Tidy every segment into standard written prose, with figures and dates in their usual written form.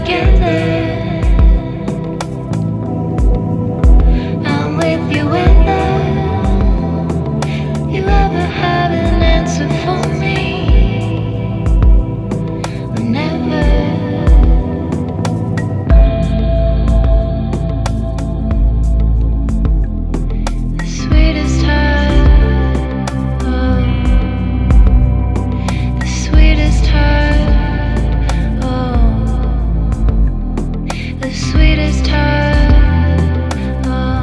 together. I'm with you whether you ever have an answer for me. Whenever the sweetest heart, oh, the sweetest heart, oh, the sweetest heart, oh,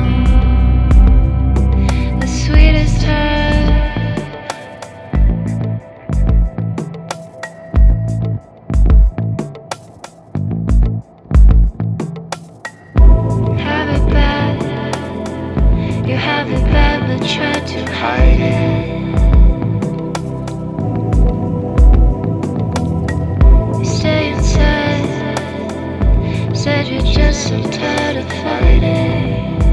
the sweetest heart. Have it bad, you have it bad, but try to hide it. You stay inside, said you're just so tired of fighting.